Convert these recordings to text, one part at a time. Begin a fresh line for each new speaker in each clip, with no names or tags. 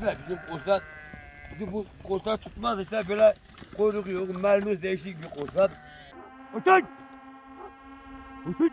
Çöpe bizim bu koçlar tutmaz işte böyle kuyruk yok, mermimiz değişik bir koçlar. Otur! Otur!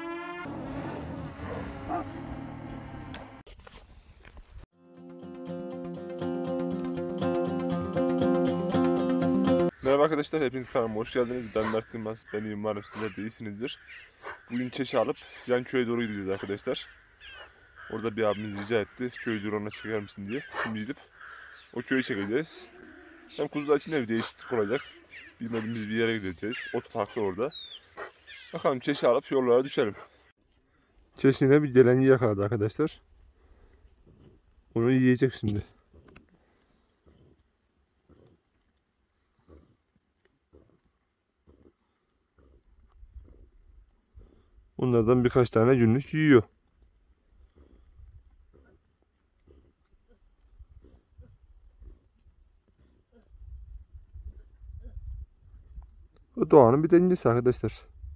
Merhaba arkadaşlar, hepiniz kanalıma hoş geldiniz. Ben Mert Yılmaz, ben umarım sizler de iyisinizdir. Bugün Çeşi alıp yan köye doğru gidiyoruz arkadaşlar. Orada bir abimiz rica etti, köy drone'una çeker misin diye. Şimdi gidip o köyü çekeceğiz. Hem kuzular için de bir değişiklik olacak. Bilmediğimiz bir yere gideceğiz. Ot farklı orada. Bakalım Çeşi alıp yollara düşelim. Çeşi'ne bir gelenci yakaladı arkadaşlar. Onu yiyecek şimdi. Bunlardan birkaç tane günlük yiyor. Bu doğanın bir dengesi arkadaşlar.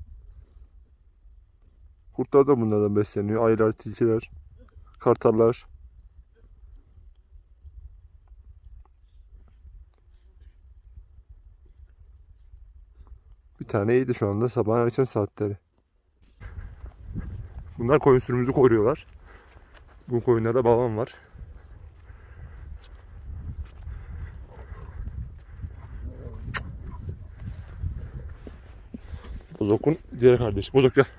Kurtlar da bunlardan besleniyor. Ayılar, tilkiler, kartallar. Bir tane yedi şu anda sabahın erken saatleri. Bunlar koyun sürümümüzü koruyorlar. Bu koyunlarda babam var. Bozok'un diğer kardeşi. Bozok gel.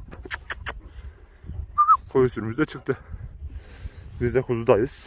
Koyun sürümümüz de çıktı. Biz de kuzudayız.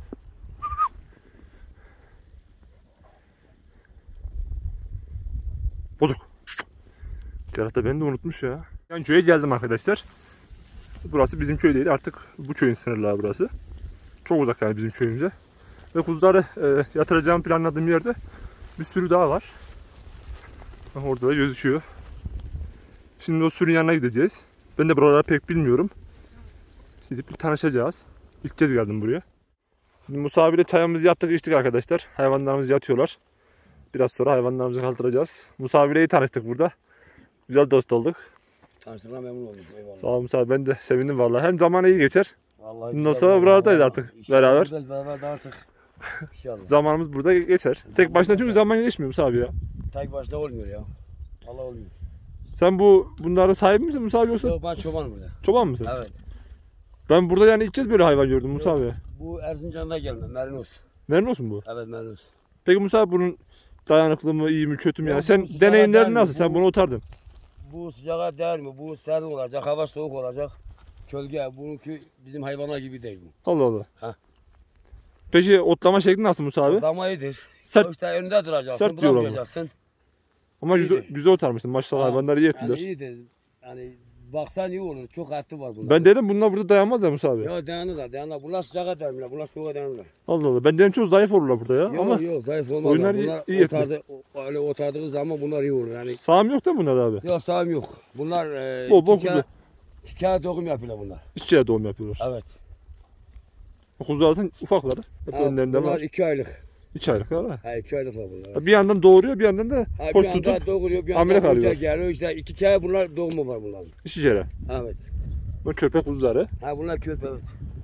Bozok. Kerata da beni de unutmuş ya. Yani köye geldim arkadaşlar. Burası bizim köy değil, artık bu köyün sınırları burası. Çok uzak yani bizim köyümüze. Ve kuzuları yatıracağım planladığım yerde bir sürü daha var. Orada da gözüküyor. Şimdi o sürünün yanına gideceğiz. Ben de buraları pek bilmiyorum. Gidip bir tanışacağız. İlk kez geldim buraya. Şimdi Musa abiyle çayımızı yaptık, içtik arkadaşlar. Hayvanlarımız yatıyorlar. Biraz sonra hayvanlarımızı kaldıracağız. Musa abiyle iyi tanıştık burada. Güzel dost olduk.
Tanıştığına memnun oldum. Eyvallah.
Sağ olun Musa abi, ben de sevindim vallahi. Hem zaman iyi geçer.
Vallahi
Bundan sonra buradayız artık beraber.
Beraber artık. İnşallah.
Zamanımız burada geçer. Tek başına çünkü zaman geçmiyor Musa abi ya.
Tek başına olmuyor ya. Vallahi olmuyor.
Sen bunların sahibi misin Musa abi yoksa?
Yok, ben çobanım burada.
Çoban mısın?
Evet.
Ben burada yani ilk kez böyle hayvan gördüm Musa abi.
Bu Erzincan'da gelme, Merinos.
Merinos mu bu?
Evet, Merinos.
Peki Musa abi bunun dayanıklı mı, iyi mi, kötü mü?
Ya
Yani sen
bu
deneyimlerin nasıl?
bu-
Sen bunu otardın.
Bu sıcağa değer mi? Bu serin olacak, hava soğuk olacak. Kölge, bununki bizim hayvanlar gibi değil bu.
Allah Allah.
Ha.
Peki otlama şekli nasıl Musa abi?
Dama iyidir.
Sert-
İşte önünde duracaksın,
sert diyorlar ama.
bırakmayacaksın.
Ama güzel,
iyidir.
güzel otarmışsın. Maşallah hayvanları iyi
Yani
ettiler.
iyidir. Yani baksan iyi olur, çok eti var bunlar.
Ben dedim bunlar burada dayanmaz ya Musa abi.
Ya dayanırlar. Bunlar sıcağa dayanırlar, bunlar soğuğa dayanırlar.
Allah Allah. Ben dedim çok zayıf olurlar burada ya. Ama
Yok, zayıf olmaz.
oyunlar
Bunlar
iyi etli.
öyle otardığı zaman bunlar iyi olur. Yani
sağım yok da bunlar abi.
yok, sağım yok. Bunlar
Bol kuzu.
hikaye doğum yapıyorlar bunlar.
İşçiye doğum yapıyorlar.
Evet.
Kuzu zaten ufakları. Hep önlerinde
bunlar
var.
2 aylık.
2 aylıklar ha.
Ha, 2 aylıklar bunlar.
Bir yandan doğuruyor, bir yandan da
Ha,
koş
bir
tutup
anda doğuruyor, bir
hamile
anda
kalıyor.
uçak geliyor. İşte 2 ay bunlar doğumu var bunların.
işi yere.
Evet.
Bu köpek kuzuları.
Ha, bunlar köpek. Evet.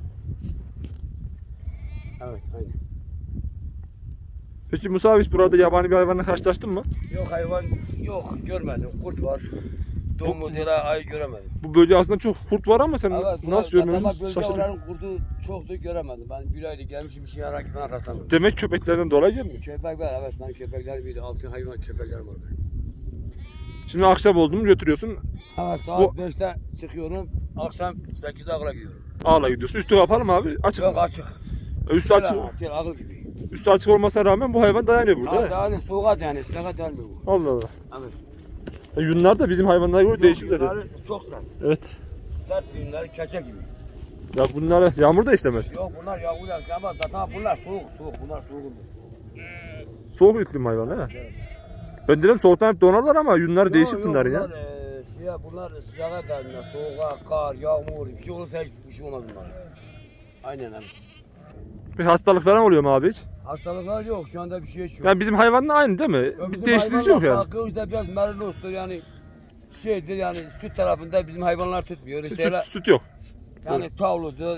Evet, aynen.
Peki Musa abi hiç burada yabani bir hayvanla karşılaştın mı?
Yok, hayvan yok, görmedim. Kurt var. Domuz ya da ayı göremedim.
Bu bölge aslında çok kurt var ama sen
Evet,
nasıl görmüyorsun?
bölge
Şaşırdım.
oranın kurdu çoktu, göremedim. Ben bir ayda gelmişim, bir şey aramak ben rastlamadım.
Demek köpeklerden dolayı gelmiyor.
Köpek var, evet, ben köpekler bir de altın hayvan köpekler var.
Şimdi akşam oldu mu götürüyorsun.
Evet, saat 5'te çıkıyorum, akşam 8'de ağla gidiyorum.
Ağla gidiyorsun. Üstü kapalı mı abi? Açık
Yok,
mı?
açık.
Üstü açık.
Ağıl gibi.
Üstü açık olmasına rağmen bu hayvan dayanıyor burada.
Ha, yani soğuğa dayanıyor, sıcağa dayanmıyor bu.
Allah Allah.
Evet.
Yunlar da bizim hayvanlara göre değişik zaten.
Yunları çok sert.
Evet.
Sert yunları keçe gibi.
Ya bunlara yağmur da istemez.
Yok, bunlar yağmur ama zaten bunlar soğuk, bunlar soğuk.
Soğuk iklim hayvanı ha. Ben dedim soğuktan hep donarlar ama yunlar değişik bunların ya.
Bunlar sıcağa dayanıyor, soğuğa, kar, yağmur, bir şey olursa hiçbir şey olmaz bunlar. Aynen abi.
Bir hastalık falan oluyor mu abi hiç?
Hastalıklar yok, şu anda bir şey yok.
Yani bizim hayvanla aynı değil mi? Bir değişiklik yok yani.
Hakkı işte biraz merinostur yani şeydir yani süt tarafında bizim hayvanlar tutmuyor. İşte
Süt yok.
Yani tavludur,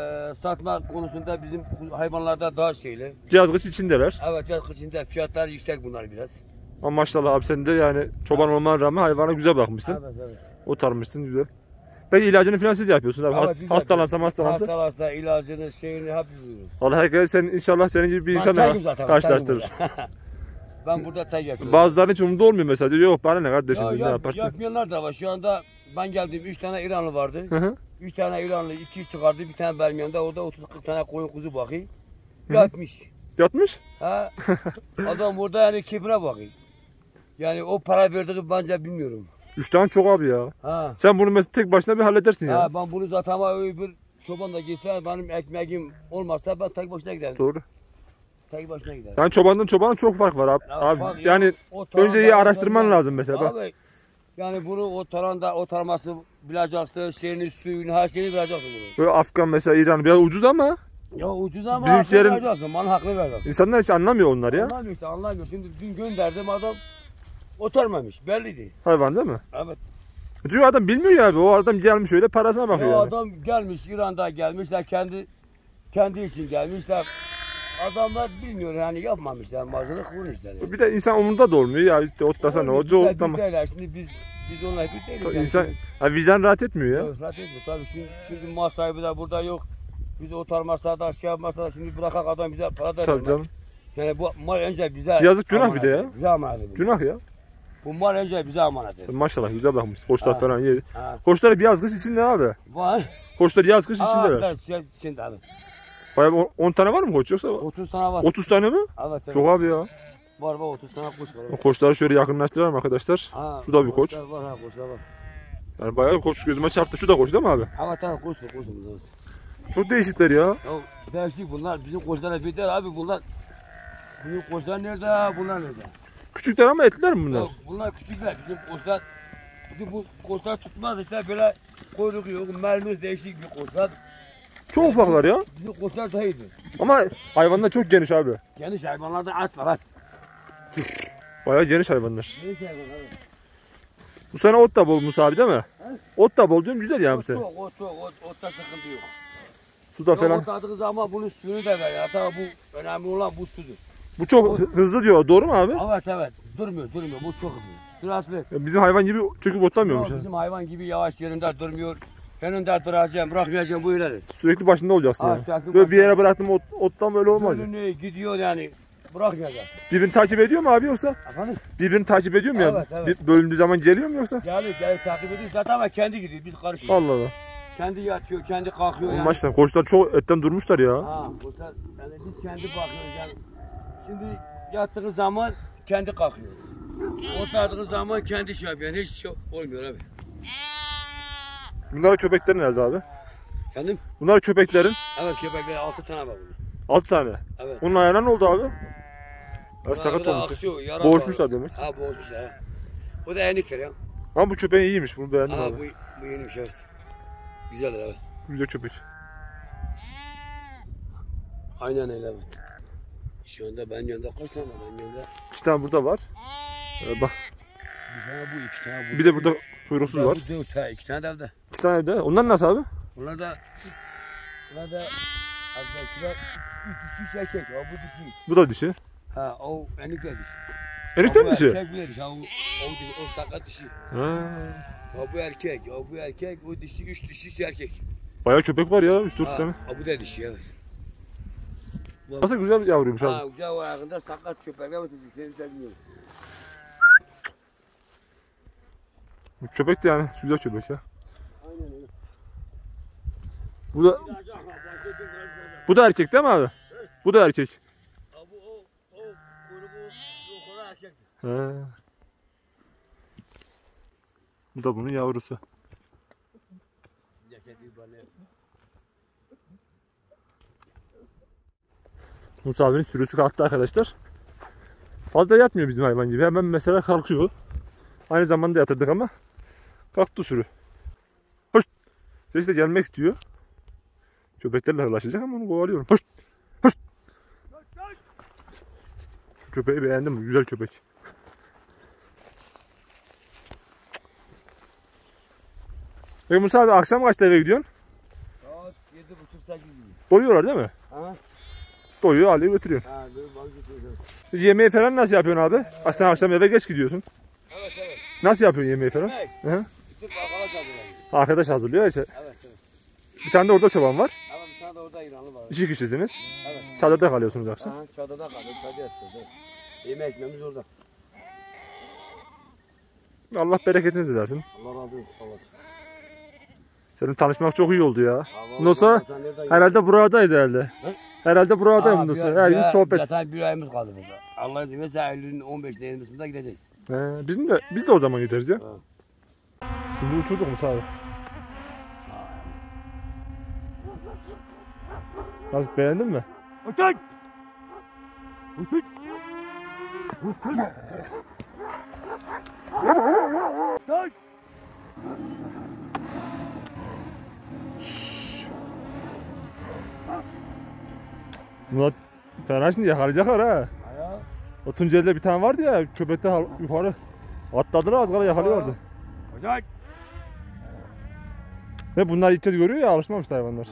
satma konusunda bizim hayvanlarda daha şeyli.
Yazgıç içindeler.
Evet, yaz kışında fiyatlar yüksek bunlar biraz.
Ama maşallah abi sen de yani çoban olmana rağmen hayvana güzel bakmışsın.
Evet, evet.
Otarmışsın güzel. Peki ilacını falan siz yapıyorsunuz abi.
Evet, biz
Hastalansa
yapıyoruz.
hastalansa.
Hastalansa ilacını, şeyini hep yapıyoruz.
Vallahi herkes sen inşallah senin gibi bir
Ben
insanla
tekim zaten,
karşılaştırır.
tekim burada. Ben burada tek yapıyorum.
Bazılarının hiç umurunda olmuyor mesela. Diyor yok bana ne kardeşim ne
Ya,
yaparsın.
yapmayanlar da var. Şu anda ben geldim 3 tane İranlı vardı.
Hı hı.
3 tane İranlı 2 çıkardı. Bir tane Bermiyan'da orada 30-40 tane koyun kuzu bakıyor. Yatmış.
Yatmış.
Ha? Adam orada yani keyfine bakıyor. Yani o para verdiği bence bilmiyorum.
3 tane çok abi ya.
Ha.
Sen bunu mesela tek başına bir halledersin ya.
Ha, ben bunu zaten ama öbür çoban da gitse benim ekmeğim olmazsa ben tek başına giderim.
Doğru.
Tek başına giderim.
Yani çobandan çobana çok fark var abi.
Ya,
Abi
bak,
yani
o taranda-
önce iyi araştırman lazım mesela. Bak.
Abi, yani bunu o taranda o tarması bileceksin, şeyini, suyunu, her şeyini bileceksin bunu.
Böyle Afgan mesela İran biraz ucuz ama
Ya ucuz ama
Bizimkilerin-
hakkını vereceksin, bana hakkını vereceksin.
insanlar hiç anlamıyor onlar ya.
Anlamıyor işte, anlamıyor. Şimdi dün gönderdim adam otarmamış, belliydi.
Hayvan değil mi?
Evet.
Çünkü adam bilmiyor ya abi. O adam gelmiş öyle parasına bakıyor
Ya
yani.
adam gelmiş, İran'da gelmişler, kendi için gelmişler. Adamlar bilmiyor yani, yapmamışlar, mazılık kurmuşlar.
Bir de insan umurunda da olmuyor ya işte otlasa ne hoca
Biz
otlama.
değiller. Şimdi biz onlar bir değiliz. yani.
İnsan ha, vicdan rahat etmiyor ya.
Yok, rahat etmiyor. Tabii şimdi mal sahibi de burada yok. Biz otarmazsa da şey yapmazsa da şimdi bırakak adam bize para da
Tabii
vermez.
canım.
Yani bu mal önce bize
Yazık, günah
emanet
bir de ya.
ediyor, bize emanet ediyor.
Günah ya.
Bu mal önce bize emanet
Sen
ediyor.
maşallah güzel bakmışsın. Koçlar
Ha.
falan iyi.
Ha.
Koçlar bir yaz kış içinde abi.
Var.
Koçlar yaz kış
Aa,
içindeler.
evet, şey içinde abi.
Bayağı 10 tane var mı koç yoksa?
30 tane var.
30 tane mi?
Evet, evet.
Çok abi ya.
Var 30 tane kuş var.
O koçları şöyle yakınlaştıralım arkadaşlar.
Ha,
Şu da bir koç.
koçlar var, ha, koçlar var.
Yani bayağı koç gözüme çarptı. Şu da koç değil mi abi?
Evet, evet, koçlar, evet.
Çok değişikler ya.
Ya değişik bunlar, bizim koçlara bir der abi bunlar. Bizim koçlar nerede, bunlar nerede?
Küçükler ama etliler mi bunlar?
Ya bunlar küçükler, bizim koçlar. Bu koçlar tutmaz işte, böyle kuyruk yok, mermimiz değişik bir koçlar.
Çok ufaklar ya.
Bizim koçlar daha iyidir.
Ama hayvanlar çok geniş abi.
Geniş hayvanlarda at var, at.
Bayağı geniş hayvanlar.
Geniş hayvanlar. Evet.
Bu sene ot da bol Musa abi değil mi? Ot da bol diyorum güzel yani bu
Ot
sene.
çok, otta sıkıntı yok.
Suda falan.
Ot aldığı zaman bunun suyunu da ver. Hatta bu önemli olan bu sudur.
Bu çok hızlı diyor. Doğru mu abi?
Evet, evet. Durmuyor. Bu çok hızlı. Süratli.
Ya bizim hayvan gibi çöküp otlamıyormuş.
Yok,
ha.
bizim hayvan gibi yavaş yerinde durmuyor. Yanında duracağım, bırakmayacağım, bu öyledir.
Sürekli başında olacaksın
Ha,
yani.
sürekli
Böyle bir yere
başında.
bıraktım ottan böyle olmaz. ya.
Dönünü gidiyor yani, bırakmayacak.
Birbirini takip ediyor mu abi yoksa?
Efendim?
Birbirini takip ediyor mu ya?
Evet, evet.
Bir bölündüğü zaman geliyor mu yoksa?
Gelir takip ediyor zaten ama kendi gidiyor, biz karışmıyoruz.
Allah Allah.
Kendi yatıyor, kendi kalkıyor yani.
Maçlar koçlar çok etten durmuşlar ya.
Ha, koçlar, yani biz kendi bakıyoruz yani. Şimdi yattığı zaman kendi kalkıyor. Oturduğu zaman kendi şey yapıyor, yani hiç şey olmuyor abi.
Bunlar köpeklerin herhalde abi.
Efendim?
Bunlar köpeklerin
Evet, köpekler 6 tane var bunun.
6 tane.
Evet.
Onun ayağına ne oldu abi? Ya,
Bunlar
sakat
bir de
olmuş.
aksıyor, yara
Boğuşmuşlar
var.
demek.
Ha, boğuşmuşlar ha. O da eniktir ya.
Ama bu köpeğin iyiymiş. Bunu beğendim
Ha,
abi.
bu yeniymiş, evet. Güzeldir, evet.
Güzel köpek.
Aynen öyle, evet. Şu anda ben yanında kaç tane var? Ben yanında
2 tane burada var. Bak
bir tane bu, 2 tane bu.
bir de burada kuyruksuz var.
Bu 4 tane, 2 tane de evde.
2 tane evde. Onlar nasıl abi?
Bunlar da azdakiler 3 dişi erkek, o bu dişi.
Bu da dişi.
Ha, o enik dişi.
Erikten mi dişi?
Erkek bir dişi, o sakat dişi.
Ha.
O bu erkek, o dişi, 3 dişi erkek.
Bayağı köpek var ya 3-4
Ha,
tane.
bu da dişi, evet.
Nasıl güzel yavruymuş
Ha,
abi.
ucağı ayağında sakat köpekler var, dişleri sevmiyorum.
Bu köpek de yani güzel köpek ya.
Aynen öyle.
Bu da erkek değil mi abi? Bu da erkek.
Ha, bu o kuyruğu yukarı erkek.
He. Bu da bunun yavrusu.
Cesedi bana.
Musa abinin sürüsü kalktı arkadaşlar. Fazla yatmıyor bizim hayvan gibi. Hemen mesela kalkıyor. Aynı zamanda yatırdık ama kalktı sürü. Hoş. Sesi de gelmek istiyor. Köpeklerle hırlaşacak ama onu kovalıyorum. Hoş. Hoş. Şu köpeği beğendim. Güzel köpek. Peki Musa abi akşam kaçta eve gidiyorsun?
7,5-8 gibi.
Doyuyorlar değil mi?
Ha?
Doyuyor, alıyor götürüyorsun.
Ha, böyle bak götürüyorum.
Yemeği falan nasıl yapıyorsun abi? Sen akşam eve geç gidiyorsun.
Evet.
Nasıl yapıyorsun yemeği falan?
Yemek.
Hı?
Sırf arkadaş hazırlayın.
Arkadaş hazırlıyor işte.
Evet.
Bir tane de orada çoban var.
Ama bir tane de orada İranlı var.
2 kişisiniz.
Evet.
Çadırda kalıyorsunuz akşam.
Ha, çadırda kalıyor, çadır yatıyoruz. Yemek ekmeğimiz orada.
Allah bereketinizi versin.
Allah razı olsun. Sağ olasın.
Senin tanışmak çok iyi oldu ya.
Ha,
Bundan sonra
sen nereden
herhalde buradayız herhalde.
Hı?
Herhalde buradayım bundan sonra. Her gün sohbet.
Zaten bir ayımız kaldı burada. Allah izin verirse Eylül'ün 15'inde 20'sinde gideceğiz.
Biz de o zaman gideriz ya.
Ha.
Şimdi uçurduk mu abi? Nasıl, beğendin mi?
Uçun! Uçun! Uçun! Uçun!
Murat fena şimdi yakalayacaklar ha.
Ayağı.
O Tunceli'de bir tane vardı ya, köpekte yukarı atladılar, az kala yakalıyorlardı.
Uçun!
Ve bunlar ilk kez görüyor ya, alışmamış hayvanlar.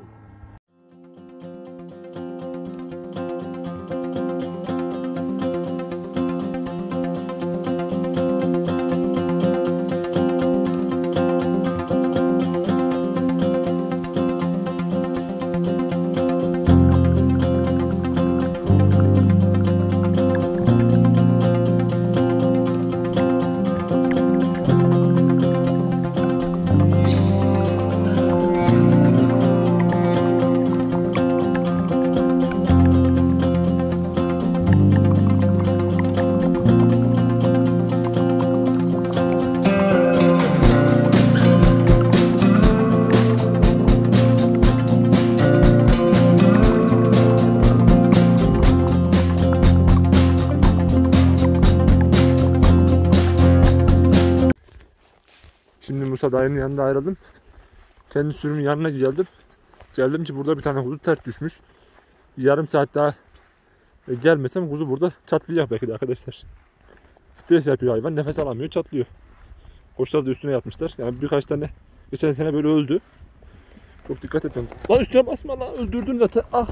Şimdi Musa dayının yanında ayrıldım. Kendi sürümün yanına geldim. Geldim ki burada bir tane kuzu ters düşmüş. Yarım saat daha gelmesem kuzu burada çatlayacak belki de arkadaşlar. Stres yapıyor hayvan, nefes alamıyor, çatlıyor. Koçlar da üstüne yatmışlar. Yani birkaç tane geçen sene böyle öldü. Çok dikkat etmem. Lan üstüne basma lan, öldürdün zaten. Ah.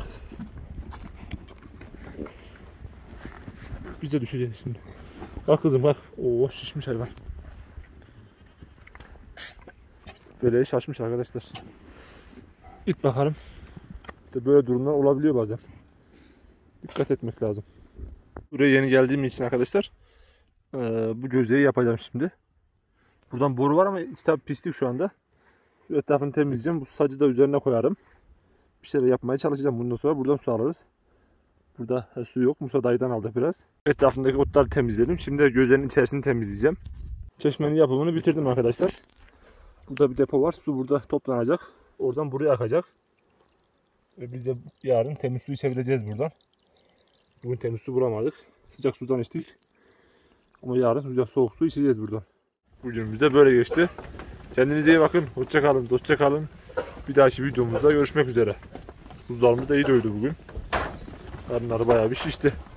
Biz de düşeceğiz şimdi. Bak kızım bak. Oo, şişmiş hayvan. Böyle şaşmış arkadaşlar. Git bakalım. İşte böyle durumlar olabiliyor bazen. Dikkat etmek lazım. Buraya yeni geldiğim için arkadaşlar bu gözeyi yapacağım şimdi. Buradan boru var ama içi tabi pislik şu anda. Şu etrafını temizleyeceğim. Bu sacı da üzerine koyarım. Bir şeyler yapmaya çalışacağım. Bundan sonra buradan su alırız. Burada su yok. Musa dayıdan aldık biraz. Etrafındaki otları temizledim. Şimdi de gözenin içerisini temizleyeceğim. Çeşmenin yapımını bitirdim arkadaşlar. Burada bir depo var. Su burada toplanacak. Oradan buraya akacak. Ve biz de yarın temiz su içebileceğiz buradan. Bugün temiz su bulamadık. Sıcak sudan içtik. Ama yarın sıcak soğuk su içeceğiz buradan. Bugünümüz de böyle geçti. Kendinize iyi bakın. Hoşça kalın. Dostça kalın. Bir dahaki videomuzda görüşmek üzere. Kuzularımız da iyi doydu bugün. Karınları bayağı bir şişti.